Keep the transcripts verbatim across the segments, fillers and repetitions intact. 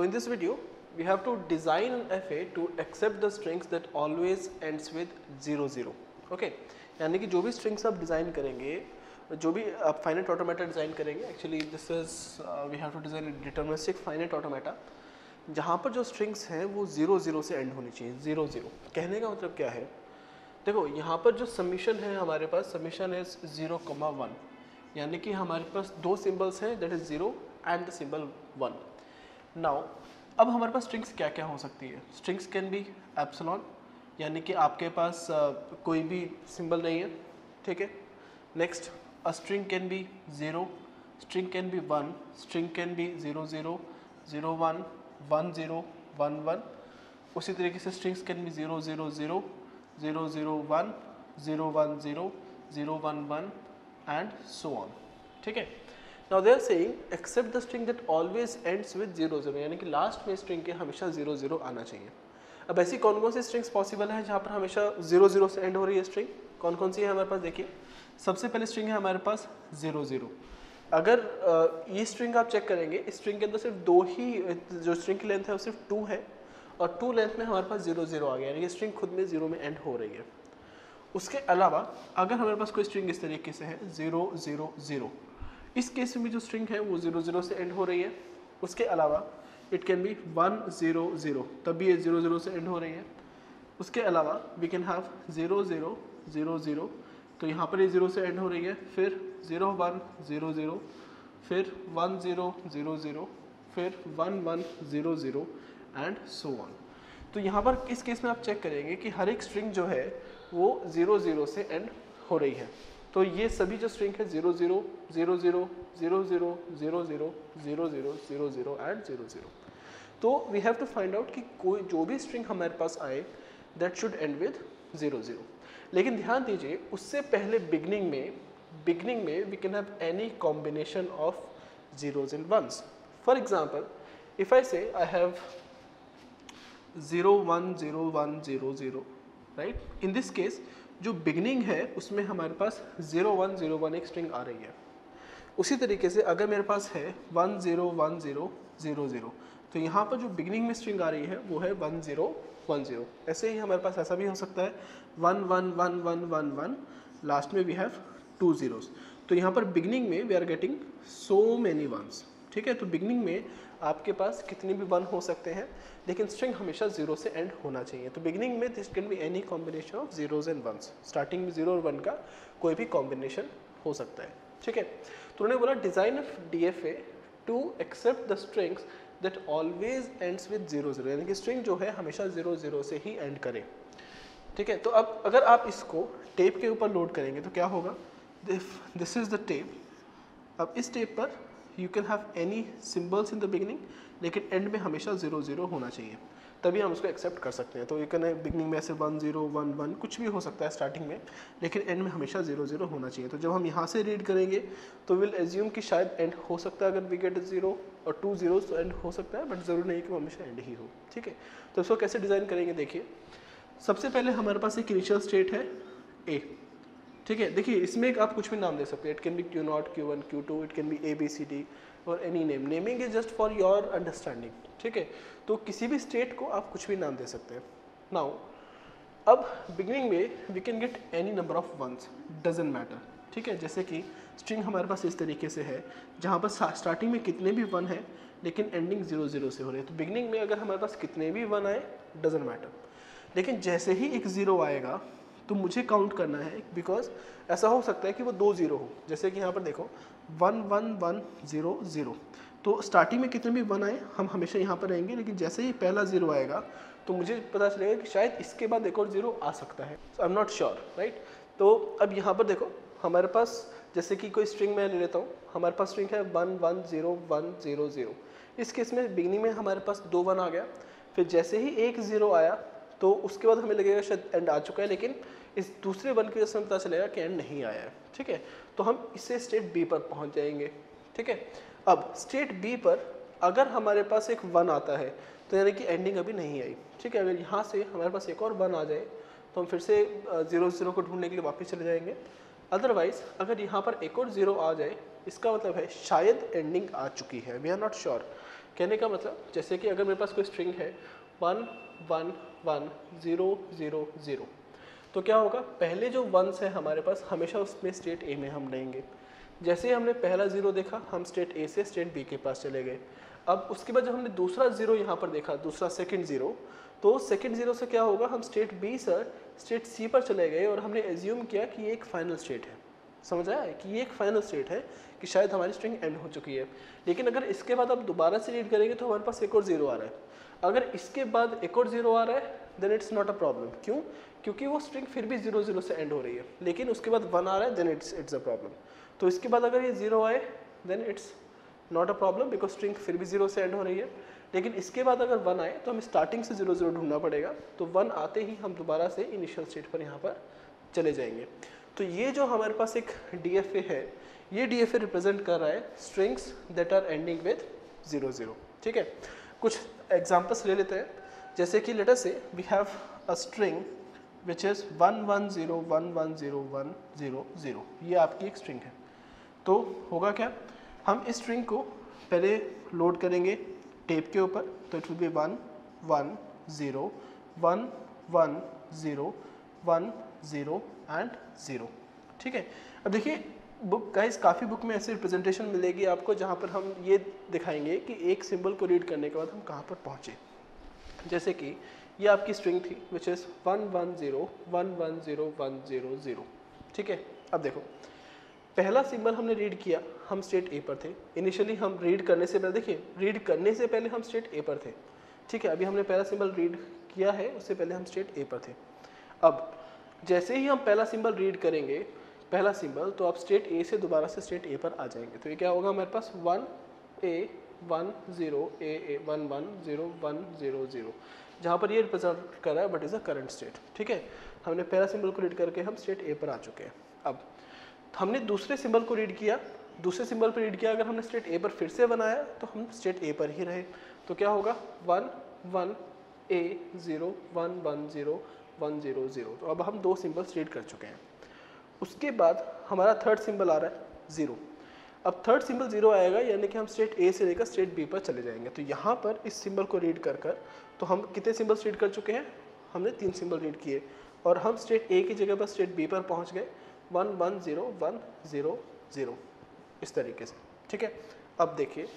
in this video, we have to design an F A to accept the strings that always ends with zero zero. Okay, यानी कि जो भी strings आप design करेंगे, जो भी आप फाइनाइट ऑटोमेटा डिज़ाइन करेंगे, actually this is we have to design deterministic finite automata, जहाँ पर जो स्ट्रिंग्स हैं वो ज़ीरो ज़ीरो से एंड होनी चाहिए. ज़ीरो ज़ीरो कहने का मतलब क्या है? देखो यहाँ पर जो सबमिशन है हमारे पास, submission is zero comma one, यानी कि हमारे पास दो सिंबल्स हैं, that is zero and the symbol one. Now अब हमारे पास स्ट्रिंग्स क्या क्या हो सकती है? स्ट्रिंग्स कैन बी एप्सिलॉन, यानी कि आपके पास uh, कोई भी सिंबल नहीं है, ठीक है. Next, a string can be zero, string can be one, string can be zero zero, zero one, one zero, one one. उसी तरीके से strings can be zero zero zero, zero zero one, zero one zero, zero one one and so on. ठीक है. Now they are saying accept the string that always ends with zero zero, यानी कि last में string के हमेशा zero zero आना चाहिए. अब ऐसी कौन कौन सी स्ट्रिंग्स पॉसिबल है जहाँ पर हमेशा ज़ीरो ज़ीरो से एंड हो रही है स्ट्रिंग? कौन कौन सी है हमारे पास? देखिए, सबसे पहले स्ट्रिंग है हमारे पास ज़ीरो ज़ीरो. अगर uh, ये स्ट्रिंग आप चेक करेंगे, इस स्ट्रिंग के अंदर सिर्फ दो ही, जो स्ट्रिंग की लेंथ है वो सिर्फ टू है, और टू लेंथ में हमारे पास ज़ीरो ज़ीरो आ गया, यानी कि स्ट्रिंग खुद में ज़ीरो में एंड हो रही है. उसके अलावा अगर हमारे पास कोई स्ट्रिंग इस तरीके से है ज़ीरो ज़ीरो ज़ीरो, इस केस में जो स्ट्रिंग है वो ज़ीरो ज़ीरो से एंड हो रही है. उसके अलावा it can be one zero zero, तब भी ये ज़ीरो ज़ीरो से एंड हो रही है. उसके अलावा we can have zero zero zero zero, तो यहाँ पर ये ज़ीरो से एंड हो रही है. फिर ज़ीरो वन ज़ीरो ज़ीरो, फिर वन ज़ीरो ज़ीरो ज़ीरो, फिर one one zero zero and so on. तो यहाँ पर इस केस में आप चेक करेंगे कि हर एक स्ट्रिंग जो है वो ज़ीरो ज़ीरो से एंड हो रही है. तो ये सभी जो स्ट्रिंग है zero zero zero zero zero zero zero zero zero zero zero zero and zero zero. तो we have to find out कि कोई जो भी स्ट्रिंग हमारे पास आए that should end with zero zero. लेकिन ध्यान दीजिए, उससे पहले बिगनिंग में बिगनिंग में we can have any combination of zeros and ones. For example, if I say I have zero one zero one zero zero, right? In this case, जो beginning है उसमें हमारे पास zero one zero one एक string आ रही है. उसी तरीके से अगर मेरे पास है one zero one zero zero zero, तो यहाँ पर जो beginning में string आ रही है वो है one zero one zero. ऐसे ही हमारे पास ऐसा भी हो सकता है one one one one one one, last में we have two zeros. तो यहाँ पर बिगनिंग में we are getting so many ones. ठीक है, तो बिगनिंग में आपके पास कितने भी वन हो सकते हैं, लेकिन स्ट्रिंग हमेशा जीरो से एंड होना चाहिए. तो बिगनिंग में this can be any combination of zeros and ones. Starting में जीरो और वन का कोई भी कॉम्बिनेशन हो सकता है. ठीक है, तो उन्होंने बोला design of D F A to accept the strings that always ends with zero zero, यानी कि स्ट्रिंग जो है हमेशा जीरो जीरो से ही एंड करे. ठीक है, तो अब अगर आप इसको टेप के ऊपर लोड करेंगे तो क्या होगा? This is the tape. अब इस टेप पर you can have any symbols in the beginning, लेकिन एंड में हमेशा ज़ीरो ज़ीरो होना चाहिए, तभी हम उसको एक्सेप्ट कर सकते हैं. तो यू कैन बिगनिंग में ऐसे वन ज़ीरो वन वन कुछ भी हो सकता है स्टार्टिंग में, लेकिन एंड में हमेशा ज़ीरो ज़ीरो होना चाहिए. तो जब हम यहाँ से रीड करेंगे तो विल एज्यूम कि शायद एंड हो सकता है, अगर वी गेट ज़ीरो और टू ज़ीरो तो एंड हो सकता है, बट ज़रूरी नहीं कि वो हमेशा एंड ही हो. ठीक है, तो इसको कैसे डिज़ाइन करेंगे? देखिए, सबसे पहले हमारे पास एक इनिशियल स्टेट है ए. ठीक है, देखिए इसमें एक आप कुछ भी नाम दे सकते हैं. It can be q naught, q one, q two, it can be A B C D और any name. Naming is just for your understanding. ठीक है, तो किसी भी स्टेट को आप कुछ भी नाम दे सकते हैं. नाउ अब बिगिनिंग में we can get any number of ones, doesn't matter. ठीक है, जैसे कि स्ट्रिंग हमारे पास इस तरीके से है जहाँ पर स्टार्टिंग में कितने भी वन है लेकिन एंडिंग जीरो जीरो से हो रहे हैं. तो बिगिनिंग में अगर हमारे पास कितने भी वन आए डजंट मैटर, लेकिन जैसे ही एक ज़ीरो आएगा तो मुझे काउंट करना है, बिकॉज ऐसा हो सकता है कि वो दो जीरो हो. जैसे कि यहाँ पर देखो one one one zero zero, तो स्टार्टिंग में कितने भी वन आए हम हमेशा यहाँ पर रहेंगे, लेकिन जैसे ही पहला ज़ीरो आएगा तो मुझे पता चलेगा कि शायद इसके बाद एक और ज़ीरो आ सकता है. I am not sure, right. तो अब यहाँ पर देखो हमारे पास, जैसे कि कोई स्ट्रिंग मैं ले लेता हूँ, हमारे पास स्ट्रिंग है one one zero one zero zero. इस केस में बिगनिंग में हमारे पास दो वन आ गया, फिर जैसे ही एक ज़ीरो आया तो उसके बाद हमें लगेगा शायद एंड आ चुका है, लेकिन इस दूसरे वन की वजह से हमें पता चलेगा कि एंड नहीं आया है. ठीक है, तो हम इससे स्टेट बी पर पहुंच जाएंगे. ठीक है, अब स्टेट बी पर अगर हमारे पास एक वन आता है तो यानी कि एंडिंग अभी नहीं आई. ठीक है, अगर यहाँ से हमारे पास एक और वन आ जाए तो हम फिर से जीरो जीरो को ढूंढने के लिए वापस चले जाएंगे. अदरवाइज अगर यहाँ पर एक और ज़ीरो आ जाए, इसका मतलब है शायद एंडिंग आ चुकी है. We are not sure. कहने का मतलब जैसे कि अगर मेरे पास कोई स्ट्रिंग है one one one zero zero zero, तो क्या होगा, पहले जो वंस है हमारे पास हमेशा उसमें स्टेट ए में हम लेंगे। जैसे ही हमने पहला ज़ीरो देखा हम स्टेट ए से स्टेट बी के पास चले गए। अब उसके बाद जब हमने दूसरा ज़ीरो यहाँ पर देखा, दूसरा सेकंड ज़ीरो, तो सेकंड ज़ीरो से क्या होगा, हम स्टेट बी से स्टेट सी पर चले गए और हमने एज्यूम किया कि ये एक फाइनल स्टेट है। समझ आया कि ये एक फाइनल स्टेट है कि शायद हमारी स्ट्रिंग एंड हो चुकी है। लेकिन अगर इसके बाद आप दोबारा से रीड करेंगे तो हमारे पास एक और ज़ीरो आ रहा है। अगर इसके बाद एक और ज़ीरो आ रहा है then it's not a problem. क्यों? क्योंकि वो स्ट्रिंग फिर भी ज़ीरो ज़ीरो से एंड हो रही है। लेकिन उसके बाद वन आ रहा है then it's it's a problem. तो इसके बाद अगर ये ज़ीरो आए then it's not a problem because string फिर भी ज़ीरो से एंड हो रही है। लेकिन इसके बाद अगर वन आए तो हमें स्टार्टिंग से ज़ीरो ज़ीरो ढूंढना पड़ेगा। तो वन आते ही हम दोबारा से इनिशियल स्टेट पर यहाँ पर चले जाएंगे। तो ये जो हमारे पास एक डी एफ ए है, ये डी एफ ए रिप्रेजेंट कर रहा है strings that are ending with zero zero. ठीक है, कुछ एग्जांपल्स ले लेते हैं। जैसे कि let us say we have a string which is one one zero one one zero one zero zero, ये आपकी एक स्ट्रिंग है। तो होगा क्या, हम इस स्ट्रिंग को पहले लोड करेंगे टेप के ऊपर, तो it will be one one zero one one zero one zero and zero. ठीक है, अब देखिए बुक गाइस, काफ़ी बुक में ऐसी रिप्रेजेंटेशन मिलेगी आपको जहाँ पर हम ये दिखाएंगे कि एक सिंबल को रीड करने के बाद हम कहाँ पर पहुँचे। जैसे कि ये आपकी स्ट्रिंग थी which is one one zero one one zero one zero zero. ठीक है, अब देखो पहला सिंबल हमने रीड किया, हम स्टेट ए पर थे। इनिशियली हम रीड करने से पहले, देखिए रीड करने से पहले हम स्टेट ए पर थे। ठीक है, अभी हमने पहला सिंबल रीड किया है, उससे पहले हम स्टेट ए पर थे। अब जैसे ही हम पहला सिंबल रीड करेंगे, पहला सिंबल, तो आप स्टेट ए से दोबारा से स्टेट ए पर आ जाएंगे। तो ये क्या होगा हमारे पास one A one zero A A one one zero one zero zero, जहाँ पर ये रिप्रेजेंट कर रहा है but is a current state. ठीक है, हमने पहला सिंबल को रीड करके हम स्टेट ए पर आ चुके हैं। अब हमने दूसरे सिंबल को रीड किया, दूसरे सिंबल पर रीड किया, अगर हमने स्टेट ए पर फिर से बनाया तो हम स्टेट ए पर ही रहे। तो क्या होगा, one one A zero one one zero one zero zero. तो अब हम दो सिंबल्स रीड कर चुके हैं। उसके बाद हमारा थर्ड सिंबल आ रहा है ज़ीरो। अब थर्ड सिंबल ज़ीरो आएगा यानी कि हम स्टेट ए से लेकर स्टेट बी पर चले जाएंगे। तो यहाँ पर इस सिंबल को रीड कर कर तो हम कितने सिंबल्स रीड कर चुके हैं, हमने तीन सिंबल रीड किए और हम स्टेट ए की जगह पर स्टेट बी पर पहुँच गए, one one zero one zero zero, इस तरीके से। ठीक है, अब देखिए,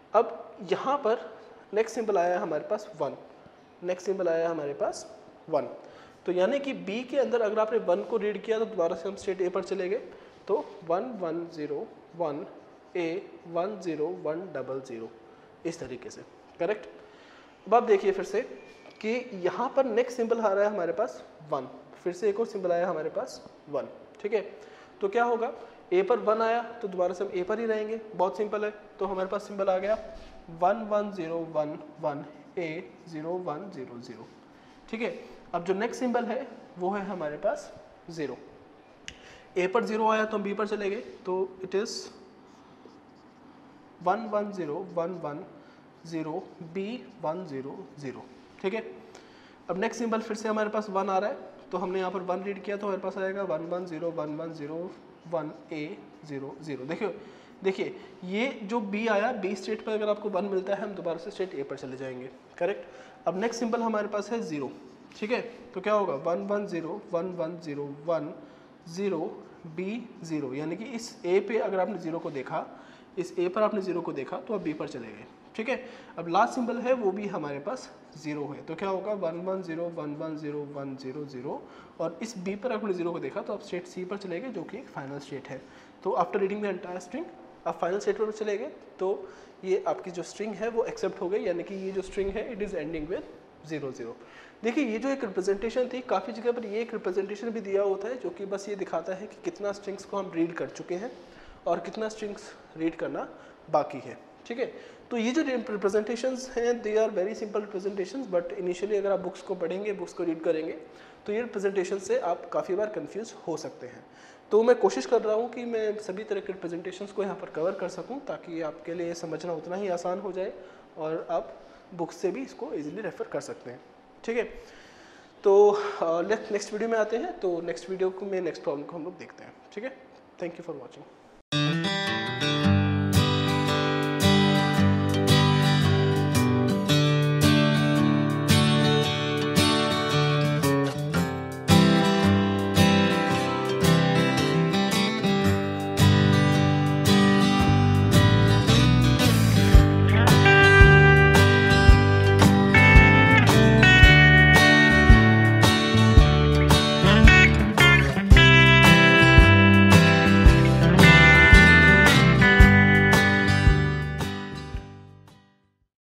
अब यहाँ पर नेक्स्ट सिंबल आया है हमारे पास वन, नेक्स्ट सिंबल आया है हमारे पास वन। तो यानी कि बी के अंदर अगर आपने वन को रीड किया तो दोबारा से हम स्टेट ए पर चले गए, तो one one zero one A one zero one double zero, इस तरीके से। करेक्ट। अब आप देखिए फिर से कि यहाँ पर नेक्स्ट सिंबल आ रहा है हमारे पास वन, फिर से एक और सिंबल आया हमारे पास वन। ठीक है, तो क्या होगा, ए पर वन आया तो दोबारा से हम ए पर ही रहेंगे, बहुत सिंपल है। तो हमारे पास सिंबल आ गया one one zero one one A zero one zero zero. ठीक है, अब जो नेक्स्ट सिंबल है वो है हमारे पास ज़ीरो। ए पर ज़ीरो आया तो हम बी पर चले गए, तो it is one one zero one one zero B one zero zero. ठीक है, अब नेक्स्ट सिंबल फिर से हमारे पास वन आ रहा है, तो हमने यहाँ पर वन रीड किया तो हमारे पास आएगा one one zero one one zero one A zero zero. देखिए देखिए ये जो बी आया, बी स्टेट पर अगर आपको वन मिलता है हम दोबारा से स्टेट ए पर चले जाएंगे। करेक्ट। अब नेक्स्ट सिंबल हमारे पास है ज़ीरो। ठीक है, तो क्या होगा, one one zero one one zero one zero B zero, यानी कि इस ए पे अगर आपने ज़ीरो को देखा, इस ए पर आपने ज़ीरो को देखा तो आप बी पर चले गए। ठीक है, अब लास्ट सिंबल है वो भी हमारे पास ज़ीरो है, तो क्या होगा, one one zero one one zero one zero zero, और इस बी पर आपने ज़ीरो को देखा तो आप स्टेट सी पर चले गए जो कि एक फाइनल स्टेट है। तो after reading the entire string आप फाइनल स्टेट पर चले गए, तो ये आपकी जो स्ट्रिंग है वो एक्सेप्ट हो गई, यानी कि ये जो स्ट्रिंग है it is ending with zero zero. देखिए ये जो एक रिप्रेजेंटेशन थी, काफ़ी जगह पर ये एक रिप्रेजेंटेशन भी दिया होता है जो कि बस ये दिखाता है कि कितना स्ट्रिंग्स को हम रीड कर चुके हैं और कितना स्ट्रिंग्स रीड करना बाकी है। ठीक है, तो ये जो रिप्रेजेंटेशंस हैं they are very simple representations, but initially अगर आप बुक्स को पढ़ेंगे, बुक्स को रीड करेंगे तो ये रिप्रेजेंटेशन से आप काफ़ी बार कंफ्यूज हो सकते हैं। तो मैं कोशिश कर रहा हूँ कि मैं सभी तरह के रिप्रेजेंटेशंस को यहाँ पर कवर कर सकूँ ताकि आपके लिए समझना उतना ही आसान हो जाए और आप बुक्स से भी इसको ईजिली रेफर कर सकते हैं। ठीक है, तो नेक्स्ट नेक्स्ट वीडियो में आते हैं। तो नेक्स्ट वीडियो को में नेक्स्ट प्रॉब्लम को हम लोग देखते हैं। ठीक है, थैंक यू फॉर वॉचिंग।